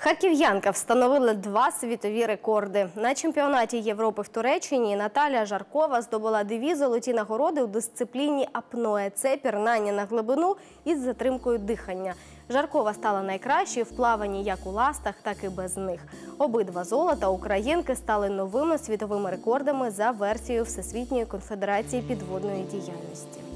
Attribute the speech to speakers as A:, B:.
A: Харків'янка встановила 2 світові рекорди. На чемпіонаті Європи в Туреччині Наталія Жаркова здобула 2 золоті нагороди у дисципліні апноe – це пірнання на глибину із затримкою дихання. Жаркова стала найкращою в плаванні як у ластах, так і без них. Обидва золота українки стали новими світовими рекордами за версією Всесвітньої конфедерації підводної діяльності.